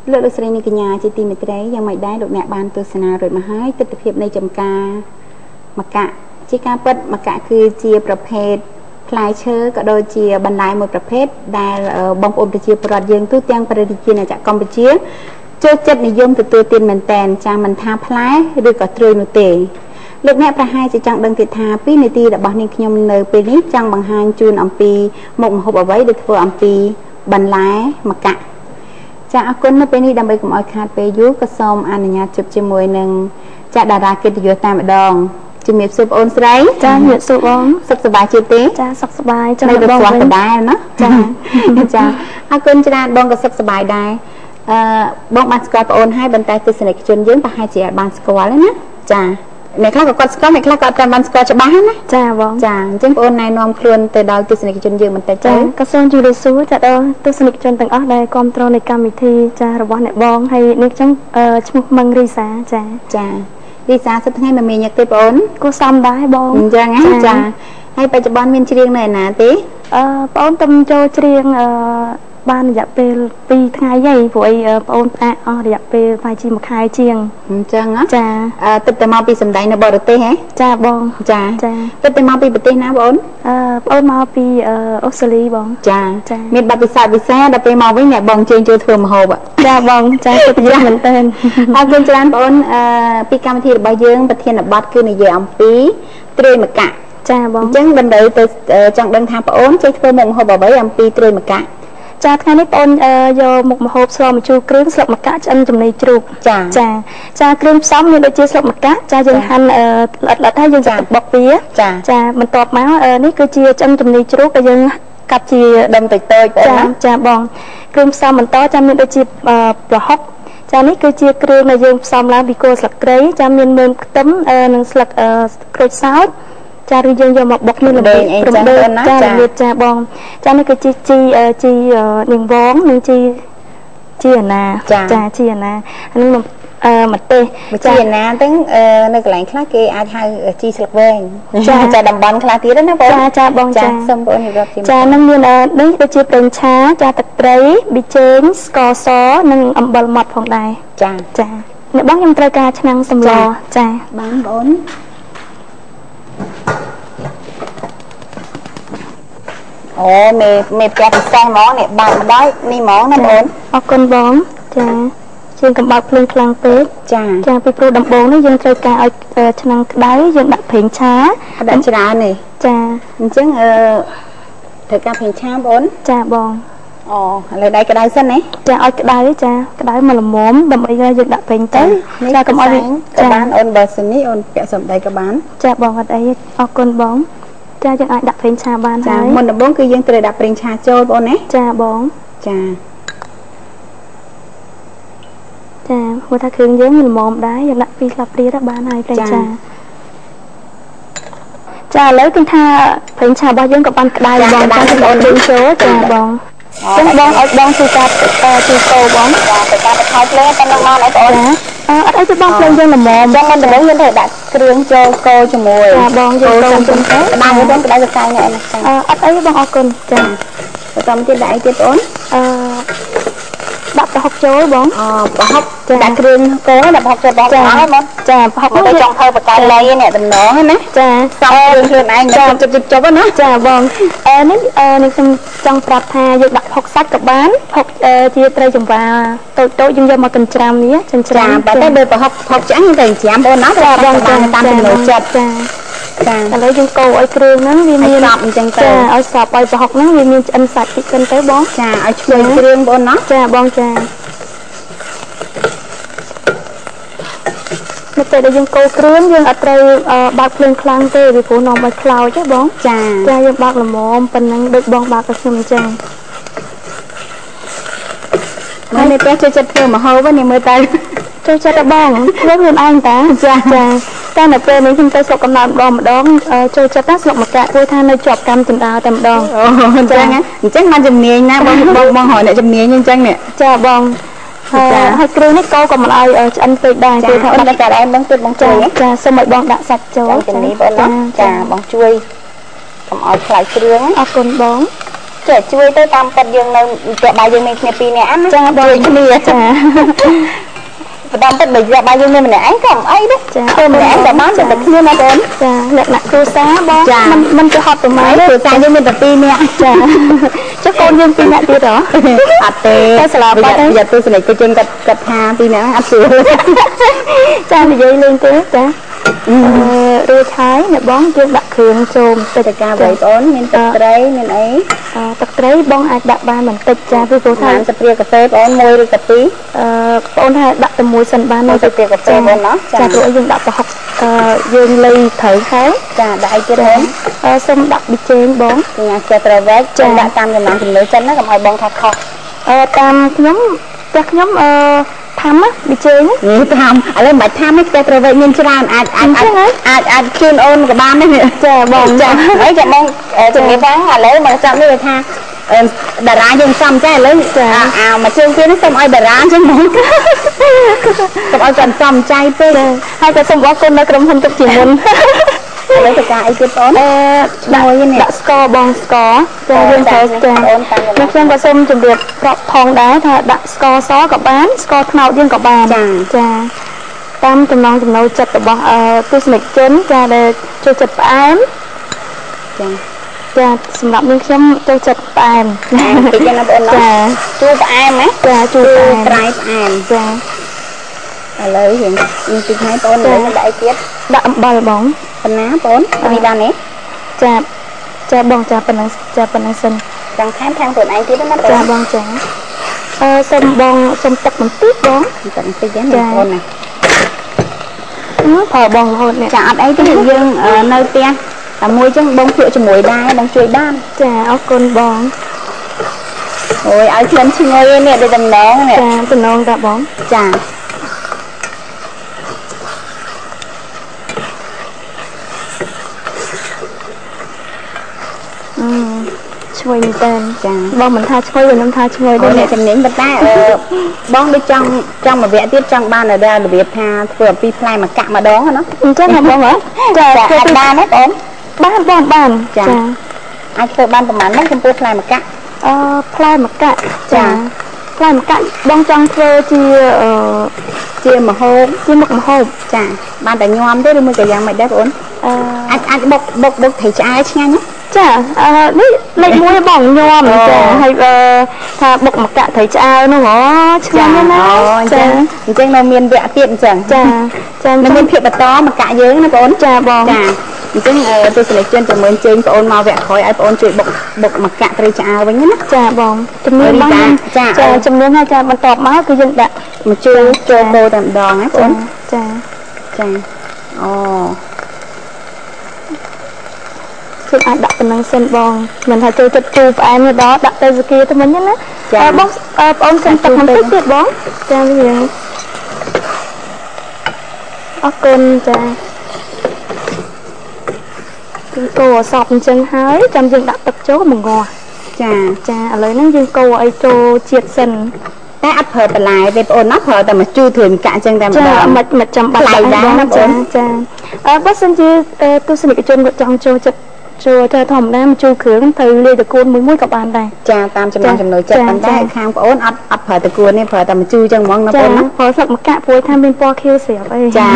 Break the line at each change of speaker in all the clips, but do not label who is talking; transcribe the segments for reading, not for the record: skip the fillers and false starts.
Lựa được sợi này cái nhà chỉ tìm được đấy, nhưng mày đái được nẹt bàn từ sena rồi mà hái tích tập hiệp này chấm ca mà cả chỉ ca bớt mà cảคือchiaประเภท ផ្លែឈើក៏ដូចជាបន្លែមួយប្រភេទដែលបងប្អូនប្រជាពលរដ្ឋយើងទូទាំងប្រទេសជាតិកម្ពុជាចូលចិត្តនិយមទទួលទានមែនតែនចាមិនថាផ្លែឬក៏ត្រួយនោះទេលោកអ្នកប្រហែលជាចង់ដឹងទៀតថា2នាទីរបស់នាងខ្ញុំនៅពេលនេះចង់បង្ហាញជូនអំពីមុខម្ហូបអ្វីដែលធ្វើអំពីបន្លែម្កាក់ចាអរគុណនៅពេលនេះដើម្បីកុំឲ្យខាតពេលយូរក៏សូមអនុញ្ញាតជួបជាមួយនឹងចាតារាកិត្តិយសតែម្ដងជំរាបសួរបងអូនស្រីចាជំរាបសួរបងសុខសប្បាយជាទេចាសុខសប្បាយចាំបងវិញដែរណាចាចាអរគុណច្រើនបងក៏សុខសប្បាយដែរបងបានស្គាល់បងអូនហើយប៉ុន្តែទស្សនិកជនយើងប្រហែលជាអត់បានស្គាល់ទេណាចាអ្នកខ្លះក៏គាត់ស្គាល់អ្នកខ្លះក៏អត់ទាន់បានស្គាល់ច្បាស់ណាចាបងចាអញ្ចឹងបងអូនណែនាំខ្លួនទៅដល់ទស្សនិកជនយើងបន្តិចចាក៏សូមជម្រាបសួរចាដល់ទស្សនិកជនទាំងអស់ដែលគ្រប់គ្រងនៃកម្មវិធីចារបស់អ្នកបងហើយនេះខ្ញុំឈ្មោះមឹងរីសាចាចារីសាសិតថ្ងៃមិនមានញឹកទេបងអូនគួរសមដែរបងអញ្ចឹងណាចាហើយបច្ចុប្បន្នមានច្រៀងនៅឯណាទេបងអូនទំចូលច្រៀងបានរយៈពេល2ថ្ងៃហើយព្រោះអីបងអូនផ្អាកអស់រយៈពេលប្រហែលជាមួយខែជាងអញ្ចឹងចាទឹកតែមកពីសម្ដែងនៅបរទេសហ៎ចាបងចាចាទឹកតែមកពីប្រទេសណាបងអូនមកពីអូស្ត្រាលីបងចាចាមានបទពិសោធន៍ពិសេសដល់ពេលមកវិញអ្នកបងជើងចូលធ្វើម្ហូបចាបងចាកិត្តិយសមែនតើអរគុណច្រើនបងអូនពីកម្មវិធីរបស់យើងប្រធានបទគឺនិយាយអំពីត្រួយម្កាក់ចាបងអញ្ចឹងបណ្ដោយទៅចង់ដឹងថាបងអូនចេះធ្វើមុខម្ហូបអ្វីអំពីត្រួយម្កាក់ចាថ្ងៃនេះបងយកមុខម្ហូបស្លម្ជូរគ្រឿងស្លឹកម្កាក់ឆ្អិនចំណីជ្រូកចាចាគ្រឿងផ្សំមានដូចជាស្លឹកម្កាក់ចាយើងហាន់ល្អិតហើយយើងចាបុកវាចាបន្ទាប់មកនេះគឺជាឆ្អិនចំណីជ្រូកដែលយើងកាត់ជាដុំតូចៗបងចាបងគ្រឿងផ្សំបន្តចាមានដូចជាប្រហុកចានេះគឺជាគ្រឿងដែលយើងផ្សំឡើងពីគល់ស្លឹកគ្រៃចាមានមើមខ្ទឹមនិងស្លឹកក្រូចសើចចាឬយើងយកមកបុកមានល្បីប្រមើចារបៀបចាបងចានេះគឺជាជីនាងវងនិងជីអាណាចាជីអាណាហ្នឹងម្ទេសជីអាណាទាំងនៅកន្លែងខ្លះគេអាចហៅជីស្លឹកវែងចាតំបន់ខ្លះទៀតណាបងចាបងចាសូមបងរៀបរាប់ចានឹងមាននេះដូចជាប្រេងឆាចាទឹកត្រីប៊ីចេងស្ករសនិងអំបិលម៉ត់ផងដែរចាអ្នកបងខ្ញុំត្រូវការឆ្នាំងសម្លចាបានបងអូមេផ្ទះពិសេសហ្មងនេះបាក់ដល់នេះហ្មងណាបងអរគុណបងចាជាងកំបោកភ្លើងខ្លាំងពេកចាពីព្រោះដំបូងនេះយើងត្រូវការឲ្យឆ្នាំងក្តៅយើងដាក់ប្រេងឆាដាក់ច្រើននេះចាអញ្ចឹងត្រូវការប្រេងឆាបងចាបងអូឥឡូវដៃក្តៅសិនណាចាឲ្យក្តៅចាក្តៅមកល្មមដើម្បីយើងដាក់ប្រេងទៅចាកុំឲ្យក៏បានអូនបើសិននេះអូនពាក់សំដីក៏បានចាបងអត់អីអរគុណបងចាយើងអាចដាក់ប្រេងឆាបានហើយមុនដំបូងគឺយើងត្រូវដាក់ប្រេងឆាចូលបងណាចាបងចាព្រោះថាគ្រឿងយើងមានល្មមដែរយើងដាក់2ស្លាបព្រាទៅបានហើយប្រេងឆាចាឥឡូវគឺថាប្រេងឆារបស់យើងក៏បានក្តៅបងចាបងអូនលេងចូលចាបងចឹងបងឲ្យបងជួយកាត់ជួយកូរបងចាទៅកាត់ថយភ្លើងតែនឹងមកឲ្យបងអូនអត់អីទេបងភ្លើងយើងល្មមចឹងមិនដំណឹងយើងត្រូវដាក់គ្រឿងចូលកូរជាមួយចាបងយើងកូរចឹងទៅក្តៅបងក្តៅទៅកាយណែណាចាអត់អីបងអរគុណចាបន្តទៀតដាក់អីទៀតបងដាក់ប្រហុកចូលបងប្រហុកដាក់គ្រឿងកូរដាក់ប្រហុកចូលបងអស់បងចាប្រហុកទៅចង់ធ្វើបកាយលៃនេះតំណងណាចាសំខ្លួនឯងចាជប់ណាចាបងនេះខ្ញុំចង់ប្រាប់ថាយើងដាក់ប្រហុកសាច់ក៏បានប្រហុកជាត្រីចង្វាតូចយើងយកមកចិញ្ច្រាំនេះចិញ្ច្រាំតែបើប្រហុកឆ្អិនទៅចិញ្ច្រាំបងណាចាបងតាមចំណូលចិត្តចាឥឡូវយើងកូរឲ្យគ្រឿងហ្នឹងវាមានសប់អញ្ចឹងទៅឲ្យសប់ឲ្យប្រហុកហ្នឹងវាមានឆ្អិនសាច់តិចសិនទៅបងចាឲ្យឈ្ងុយគ្រឿងបងណាចាបងចានៅពេលដែលយើងកូរគ្រឿងយើងអត់ត្រូវបើកភ្លើងខ្លាំងទេពីព្រោះនាំឲ្យខ្លោចទេបងចាយើងបើកល្មមប៉ុណ្ណឹងដូចបងបើកឲ្យខ្ញុំអញ្ចឹងមកនេះពេលចូលចិត្តធ្វើម្ហូបនេះមើលទៅចូលចិត្តបងធ្វើខ្លួនឯងតាចាតែនៅពេលនេះខ្ញុំទៅស្រុកកំណើតម្ដងចូលចិត្តណាស្រុកមកកាក់ព្រោះថានៅជាប់កម្មចណ្ដាលតែម្ដងអូអញ្ចឹងបានជំនាញណាបងរកអ្នកជំនាញអញ្ចឹងនេះចាបងហើយគ្រឿងនេះកូរក៏មិនឲ្យឆ្អិនពេកដែរព្រោះថាដាក់តែឯងបងទៀតបងជួយចាសូមឲ្យបងដាក់សាច់ចូលជំនាញបងចាបងជួយកុំឲ្យខ្លាចគ្រឿងអរគុណបងចេះជួយទៅតាមប៉ិតយើងនៅតែបាយយើងមានគ្នាពីរនាក់ណាចាជួយគ្នាចាបដំពិតបើយកបាយយើងមានម្នាក់ឯងក៏អីដែរចាទៅម្នាក់ឯងតែបានតែគ្នាណាបងចាលក្ខណៈគ្រួសារបងមិនទៅហត់ប្រមាណគ្រួសារយើងមានតែ2នាក់ចាចុះកូនយើង2នាក់ទៀតហ៎អត់ទេតែស្លាប់បាត់ហើយយកទស្សនិកជនគាត់ថា2នាក់អត់ស្រួលចានិយាយលេងទេចារួចហើយអ្នកបងយើងដាក់គ្រឿងចូលទៅតែការបងប្អូនមានទឹកត្រីមានអីទឹកត្រីបងអាចដាក់បានបន្តិចចាពីព្រោះថាស្ព្រាកាហ្វេបង1ឬក៏2បងថាដាក់តែមួយសិនបាននៅស្ព្រាកាហ្វេបងណាចាព្រោះយើងដាក់ប្រហុកយើងលៃត្រូវហើយចាដាក់អីទៀតបងសុំដាក់ប៊ីចេងបងញ៉ាំស្ទើត្រូវវែកចាដាក់តាមចំណងចំណូលចិត្តណាកុំឲ្យបងថាខុសតាមខ្ញុំផ្ទះខ្ញុំថាំប៊ីចេងនេះថាំឥឡូវមិនថាំទេតែត្រូវវែកមានច្រើនអាចជូនអូនក៏បានដែរចាបងចាអីចាបងជំរាបថាឥឡូវមកចាប់នេះថាតារាយើងសំចាឥឡូវមកជើងទៀតនេះសូមឲ្យតារាអញ្ចឹងបងសូមឲ្យគាត់សំចៃពេកហើយក៏សូមអរគុណដល់ក្រុមហ៊ុនទឹកជាមុនឥឡូវទៅការអីទៀតបងដាក់ស្ករបងស្ករចាយើងត្រូវចាខ្ញុំក៏សូមជម្រាបប្រាប់ផងដែរថាដាក់ស្ករសក៏បានស្ករត្នោតយើងក៏បានចាតាមចំណងចំណូលចិត្តរបស់ទស្សនិកជនចាដែលចូលចិត្តផ្អែមចាសម្រាប់នាងខ្ញុំចូលចិត្តផ្អែមតិចណាបងចាជូរផ្អែមណាចាជូរប្រៃផ្អែមចាឥឡូវយើងតិចហើយបងឥឡូវដាក់អីទៀតដាក់អំបិលបងប៉ុណ្ណាបងនេះបានទេចាបងចាប៉ុណ្ណឹងសិនចង់ថែមខ្លួនឯងទៀតណាបងចាបងចាសុំបងសុំទឹកបន្តិចបងទឹកបន្តិចហ្នឹងបងណាប្រើបងរហូតនេះចាអត់អីទេយើងនៅផ្ទះតែមួយចឹងបងភ្លក់ជាមួយដែរបងជួយបានចាអរគុណបងអូយឲ្យក្លិនឈ្ងុយនេះដូចដំណងនេះចាដំណងតាបងចាឈ្ងុយមែនតើចាបងមិនថាឈ្ងុយខ្ញុំថាឈ្ងុយដែរអ្នកជំនាញប៉ុន្តែបងដូចចង់មួយវគ្គទៀតចង់បានរបៀបថាធ្វើអំពីផ្លែម្កាក់ម្ដងណាអញ្ចឹងហ៎បងហ៎ចាធ្វើបានទេបងបានចាអាចធ្វើបានប្រហែលហ្នឹងចំពោះផ្លែម្កាក់ផ្លែម្កាក់ចាផ្លែម្កាក់បងចង់ធ្វើជាម្ហូបជាមុខម្ហូបចាបានតែញោមទេឬមួយក៏យ៉ាងម៉េចដែរបងអាចបុកត្រីឆ្អើរឆ្ងាញ់ចានេះលេខ1បងញោមចាហើយថាបុកម្កាក់ត្រីឆ្អើរនោះហ៎ឆ្ងាញ់ណាស់ចាអញ្ចឹងនៅមានវគ្គទៀតអញ្ចឹងចានៅមានភាពបន្តម្កាក់យើងណាបងចាបងចាអញ្ចឹងទស្សនិកជនចាំមើលជើញបងមកវគ្គក្រោយឲ្យបងជួយបុកម្កាក់ត្រីឆ្អើរវិញណាចាបងជំនួសបងចាជំនួសហើយចាបន្តមកគឺយើងដាក់មកជួយចូលកោតែម្ដងណាបងចាអូគឺអាចដាក់ប៉ុណ្ណឹងសិនបងមិនថាចូលចិត្តជូរផ្អែមទេដល់ដាក់ទៅសាគីទៅវិញណាចាបងបងសុំទឹកបន្តិចទៀតបងចាវាអរគុណចាគឺកូរអសប់អញ្ចឹងហើយចាំយើងដាក់ទឹកចូលមកងាស់ចាឥឡូវហ្នឹងយើងកូរឲ្យចូលជាតិសិនតែអត់ប្រើបន្លែទេបងអូនណាប្រើតែមកជូរធ្វើម្កាក់អញ្ចឹងតែម្ដងចាមិនចាំបាច់ដែរណាបងចាបើសិនជាទស្សនិកជនគាត់ចង់ចូលចិត្តចូលទៅធម្មតាមកជួយគ្រឿងត្រូវលាយតកួនមួយក៏បានដែរចាតាមចំណងចំណូលចិត្តប៉ុន្តែខាងបងអូនអត់ប្រើតកួនទេប្រើតែមកជូរអញ្ចឹងហ្មងណាបងណាប្រើស្លឹកម្កាក់ព្រួយថាមានពណ៌ខៀវស្រាប់អីចា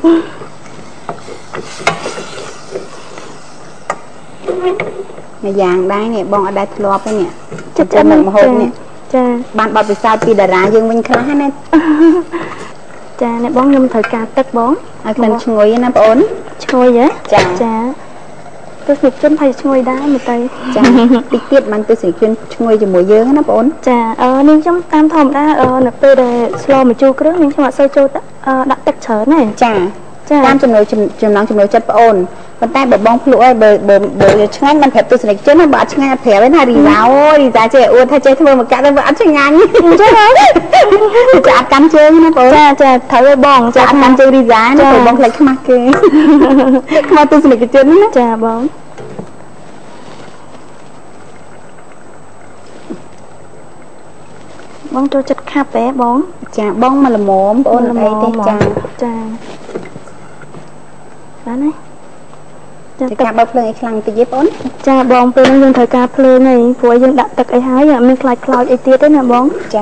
មួយយ៉ាងដែរនេះបងអត់ដែរធ្លាប់ទេនេះចិត្តមុខម្ហូបនេះចាបានបទពិសោធន៍ពីតារាយើងវិញខ្លះណាចានេះបងខ្ញុំត្រូវការទឹកបងឲ្យក្លិនឈ្ងុយណាបងអូនឈ្ងុយហ៎ចាទស្សនិកជនភ័យឈ្ងុយដែរមើលទៅចាតិចទៀតបានទស្សនិកជនឈ្ងុយជាមួយយើងណាបងអូនចានាងខ្ញុំតាមធម្មតានៅពេលដែលស្លម្ជូរគ្រឿងនាងខ្ញុំអត់សូវចូលដាក់ទឹកច្រើនទេចាតាមចំណងចំណូលចិត្តបងអូនប៉ុន្តែបើបងភ្លក់ហើយបើឆ្ងាញ់មិនប្រាប់ទស្សនិកជនបើអត់ឆ្ងាញ់អត់ប្រាប់ទេណារីសាអូរីសាចេះអួតថាចេះធ្វើមកកាក់ទៅវាអត់ឆ្ងាញ់អញ្ចឹងហ៎ចាអត់កាន់ជើងណាបងចាត្រូវឲ្យបងចាអត់កាន់ជើងរីសាណាបងខ្លាចខ្មាស់គេខ្មាស់ទស្សនិកជនណាចាបងចូលចិត្តខាប់ទេបងចាបងមកល្មមបងអីទេចាបានទេការបើកភ្លើងឲ្យខ្លាំងតិចទេបង
ចាបងពេលហ្នឹងយើងត្រូវការភ្លើងហើយព្រោះយើងដាក់ទឹកអីហើយអត់មានខ្លាចខ្លោចអីទៀតទេណាបង
ចា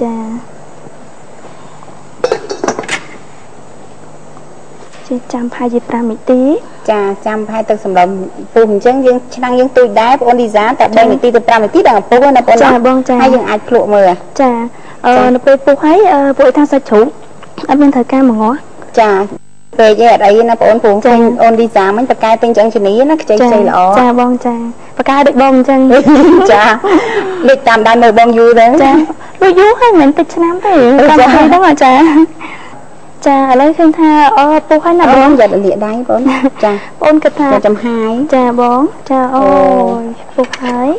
ជាចាំប្រហែលជា5នាទី
ចាចាំប្រហែលទឹកសម្លពុះអញ្ចឹងយើងឆ្នាំងយើងទូចដែរបងលីសាតែ3នាទីទៅ5នាទីដល់ពុះណាបង
ចាបងចា
ហើយយើងអាចភ្លក់មើល
ចានៅពេលពុះហើយពួកថាសាច់ជ្រូកអត់មានត្រូវការមកងាស់
ចាពេកឯអត់អីណាបងព្រោះឃើញអូនលីសាមិញបកកែទិញចឹងជំនីណាខ្ចីល្អ
ចាបងចាបកកែដូចបងអញ្ចឹង
ចាលេខតាមដៃមើលបងយូរទៅ
ចាដូចយូរហើយមិនតិចឆ្នាំទេតាមហើយហ្នឹងចាចាឥឡូវឃើញថាពុះហើយណាបង
យ៉ាត់លាកដៃបងចា
បងគិតថា
ចំហាយ
ចាបងចាអូយពុះហើយ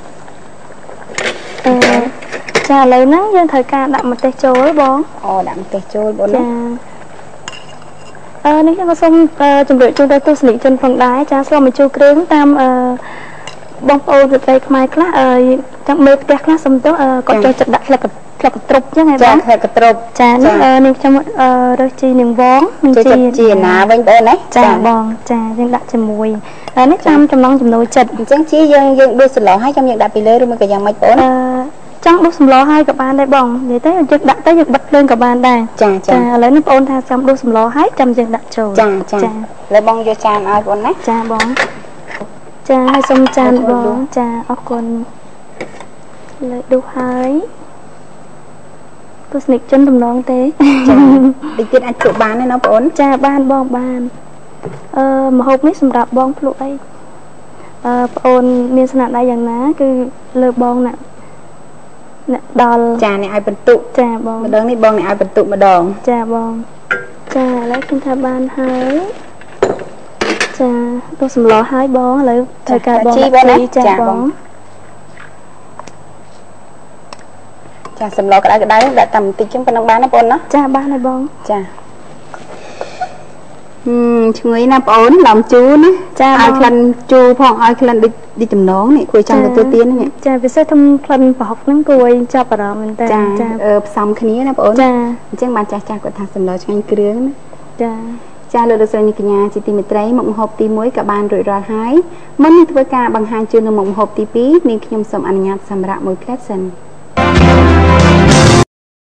ចាឥឡូវហ្នឹងយើងត្រូវការដាក់ម្ទេសចូលបង
ដាក់ម្ទេសចូលបង
ចានេះខ្ញុំក៏សូមជម្រាបជូនដល់ទស្សនិកជនផងដែរចាស្លម្ជូរគ្រឿងតាមបងប្អូនស្ត្រីខ្មែរខ្លះចាំមើលផ្ទះខ្លះសុំទៅគាត់ចូលចិត្តដាក់ផ្លឹកកត្រុបអញ្ចឹងហ៎
បងចាផ្លឹកកត្រុប
ចានេះខ្ញុំរើសជីនាងវង
នឹងជីណាវិញបងណា
ចាបងចាយើងដាក់ជាមួយនេះតាមចំណងចំណូលចិត្ត
អញ្ចឹងជីយើងដួសសឡោហើយចាំយើងដាក់ពីលើឬមួយក៏យ៉ាងម៉េចបង
ចង់ដុសសម្លហើយក៏បានដែរបងនិយាយទៅយើងដាក់ទៅយើងបិទភ្លើងក៏បានដែរ
ចា
ឥឡូវនេះបងអូនថាចាំដុសសម្លហើយចាំយើងដាក់ចូល
ចាឥឡូវបងយកចានឲ្យបងណា
ចាបងចាឲ្យសុំចានបងចាអរគុណលើដុសហើយទស្សនិកជនតំណងទេ
ចាតិចទៀតអាចភ្លក់បានទេណាបង
ចាបានបងបានម្ហូបនេះសម្រាប់បងភ្លក់អីបងអូនមានស្នាដៃយ៉ាងណាគឺលើបងណាអ្នកដល់
ចាអ្នកឲ្យបន្ទុក
ចាបង
ម្ដងនេះបងអ្នកឲ្យបន្ទុកម្ដង
ចាបងចាឥឡូវខ្ញុំថាបានហើយចាទោះសម្លហើយបងឥឡូវត្រូវការបង
ចាបងចាសម្លក្តៅដាក់តែបន្តិចចឹងប៉ុណ្ណឹងបានណាបងណា
ចាបានហើយបង
ចាឈ្ងុយណាបងអូនឡំជូរណា
ចា
ឲ្យក្លិនជូរផងឲ្យក្លិនដូចតំណងនេះគួរចង់ទទួលទាននេះ
ចាពិសេសខ្ញុំក្លិនប្រហុកហ្នឹងគួរឲ្យចាប់អារម្មណ៍មែនតើ
ចាផ្សំគ្នាណាបងអូន
ចា
អញ្ចឹងបានចាស់គាត់ថាសម្លឆ្ងាញ់គ្រឿងណា
ចា
លោកលោកស្រីនាងកញ្ញាជាទីមេត្រីមុខម្ហូបទី1ក៏បានរួចរាល់ហើយមុននឹងធ្វើការបង្ហាញជូននៅមុខម្ហូបទី2នាងខ្ញុំសូមអនុញ្ញាតសម្រាប់មួយផ្លែសិន